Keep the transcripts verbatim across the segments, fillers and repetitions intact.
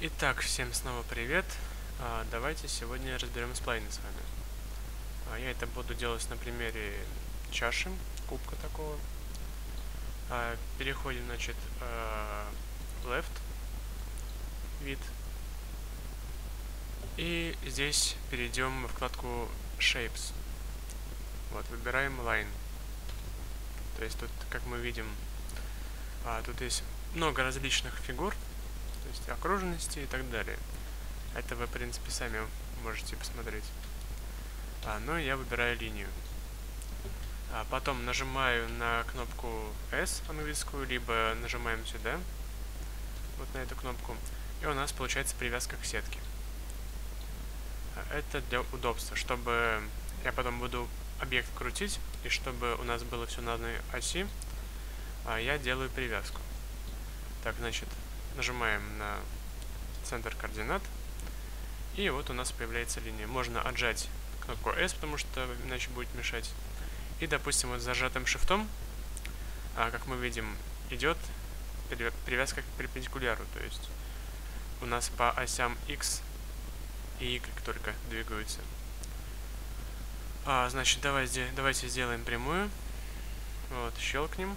Итак, всем снова привет. А, давайте сегодня разберем сплайны с вами. А, я это буду делать на примере чаши, кубка такого. А, переходим, значит, а, left вид. И здесь перейдем во вкладку Shapes. Вот, выбираем Line. То есть тут, как мы видим, а, тут есть много различных фигур, то есть окружности и так далее. Это вы, в принципе, сами можете посмотреть. А, но я выбираю линию. А потом нажимаю на кнопку S английскую, либо нажимаем сюда, вот на эту кнопку, и у нас получается привязка к сетке. Это для удобства, чтобы я потом буду объект крутить, и чтобы у нас было все на одной оси, я делаю привязку. Так, значит, нажимаем на центр координат, и вот у нас появляется линия. Можно отжать кнопку S, потому что иначе будет мешать. И, допустим, вот с зажатым шифтом, а, как мы видим, идет привязка к перпендикуляру. То есть у нас по осям X и Y только двигаются. А, значит, давайте, давайте сделаем прямую. Вот, щелкнем.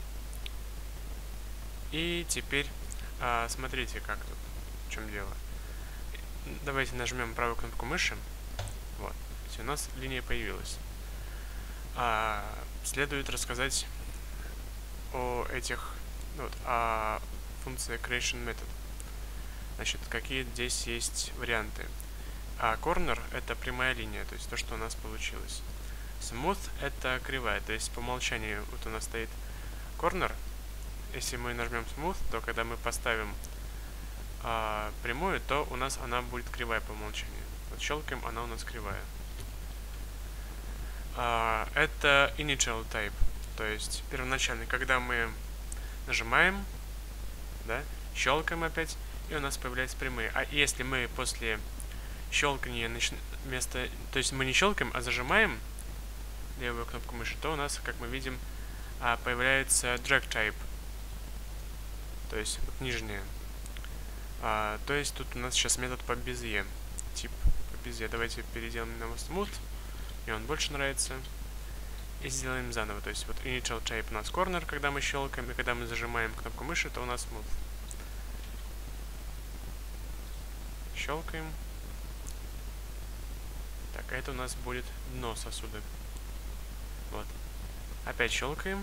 И теперь а, смотрите, как тут, в чем дело. Давайте нажмем правую кнопку мыши. Вот, все, у нас линия появилась. А, следует рассказать о этих, вот, о функции creation method. Значит, какие здесь есть варианты. А corner — это прямая линия, то есть то, что у нас получилось. Smooth — это кривая, то есть по умолчанию вот у нас стоит corner. Если мы нажмем smooth, то когда мы поставим а, прямую, то у нас она будет кривая по умолчанию. Вот щелкаем, она у нас кривая. Uh, это initial type, то есть первоначальный, когда мы нажимаем, да, щелкаем опять, и у нас появляются прямые. А если мы после щелкания начи... вместо, то есть мы не щелкаем, а зажимаем левую кнопку мыши, то у нас, как мы видим, появляется drag type, то есть вот нижняя. Uh, то есть тут у нас сейчас метод по безе, тип по безе. Давайте перейдем на smooth. Мне он больше нравится. И сделаем заново. То есть вот initial type у нас corner, когда мы щелкаем, и когда мы зажимаем кнопку мыши, то у нас smooth. Щелкаем. Так, а это у нас будет дно сосуда. Вот. Опять щелкаем.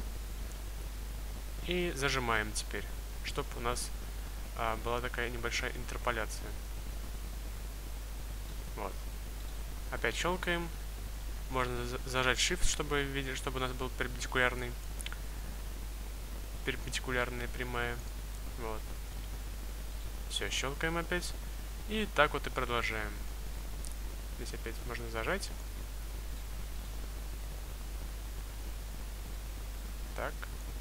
И зажимаем теперь, чтобы у нас а, была такая небольшая интерполяция. Вот. Опять щелкаем. Можно зажать Shift, чтобы видеть, чтобы у нас был перпендикулярный, перпендикулярная прямая. Вот. Все, щелкаем опять. И так вот и продолжаем. Здесь опять можно зажать. Так.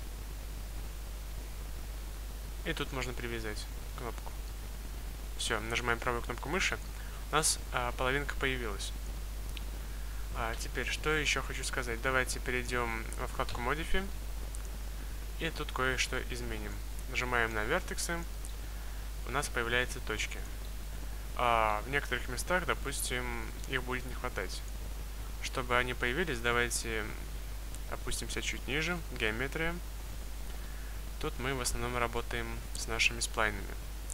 И тут можно привязать кнопку. Все, нажимаем правую кнопку мыши. У нас а, половинка появилась. А теперь, что еще хочу сказать. Давайте перейдем во вкладку Modify. И тут кое-что изменим. Нажимаем на вертексы. У нас появляются точки. А в некоторых местах, допустим, их будет не хватать. Чтобы они появились, давайте опустимся чуть ниже. Геометрия. Тут мы в основном работаем с нашими сплайнами.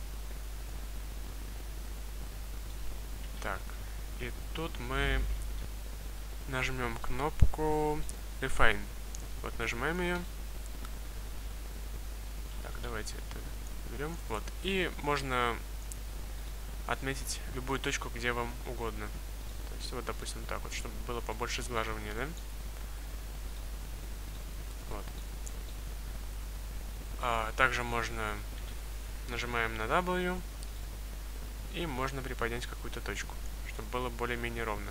Так. И тут мы нажмем кнопку Refine. Вот, нажимаем ее. Так, давайте это берем. Вот. И можно отметить любую точку, где вам угодно. То есть, вот, допустим, так вот, чтобы было побольше сглаживания, да? Вот. А, также можно нажимаем на W, и можно приподнять какую-то точку, чтобы было более-менее ровно.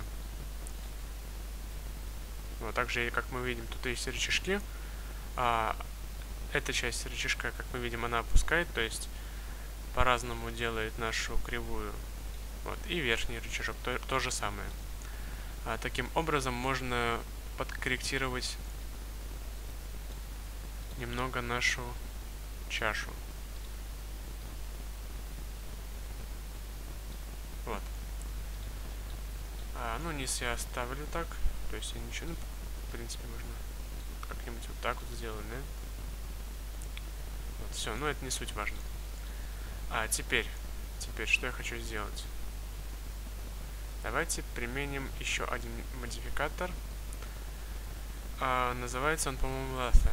Вот, также, как мы видим, тут есть рычажки. А, эта часть рычажка, как мы видим, она опускает, то есть по-разному делает нашу кривую. Вот, и верхний рычажок то, то же самое. А, таким образом можно подкорректировать немного нашу чашу. если я оставлю так, то есть я ничего, ну, в принципе, можно как-нибудь вот так вот сделать, да? Вот, все, но это не суть важно. А теперь, теперь, что я хочу сделать? Давайте применим еще один модификатор. А, называется он, по-моему, Latte.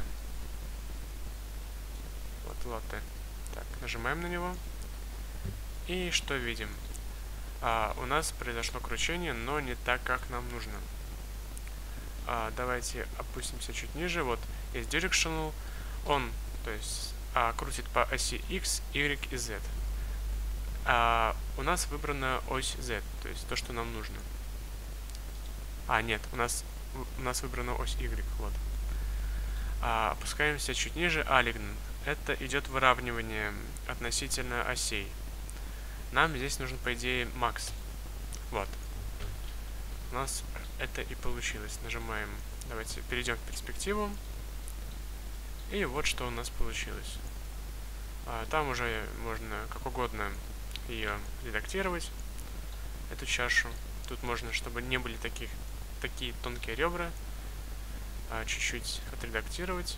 Вот, Latte. Так, нажимаем на него. И что видим? А, у нас произошло кручение, но не так, как нам нужно. А, давайте опустимся чуть ниже. Вот, есть Directional. Он, то есть, а, крутит по оси X, Y и Z. А у нас выбрана ось Z, то есть то, что нам нужно. А, нет, у нас, у нас выбрана ось Y, вот. А, опускаемся чуть ниже. Alignment. Это идет выравнивание относительно осей. Нам здесь нужен, по идее, Max. Вот. У нас это и получилось. Нажимаем. Давайте перейдем в перспективу. И вот что у нас получилось. А, там уже можно как угодно ее редактировать, эту чашу. Тут можно, чтобы не были таких, такие тонкие ребра, а, чуть-чуть отредактировать,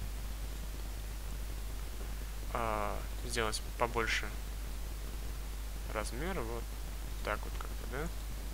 а, сделать побольше размера, вот так вот как-то, да?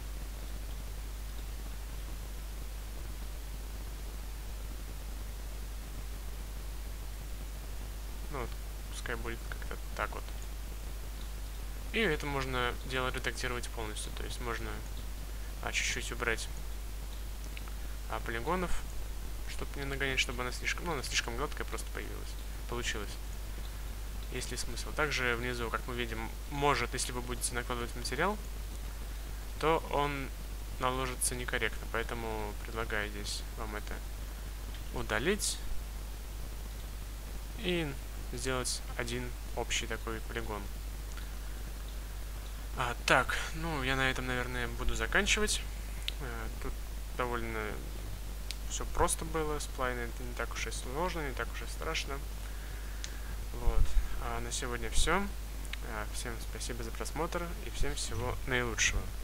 Ну вот, пускай будет как-то так вот. И это можно дело редактировать полностью, то есть можно а, чуть-чуть убрать а, полигонов, чтобы не нагонять, чтобы она слишком, ну, она слишком гладкая просто появилась, получилась. Есть ли смысл? Также внизу, как мы видим, может, если вы будете накладывать материал, то он наложится некорректно, поэтому предлагаю здесь вам это удалить и сделать один общий такой полигон. А, так, ну, я на этом, наверное, буду заканчивать. А, тут довольно все просто было. Сплайн это не так уж и сложно, не так уж и страшно. Вот. А на сегодня все. А, всем спасибо за просмотр и всем всего наилучшего.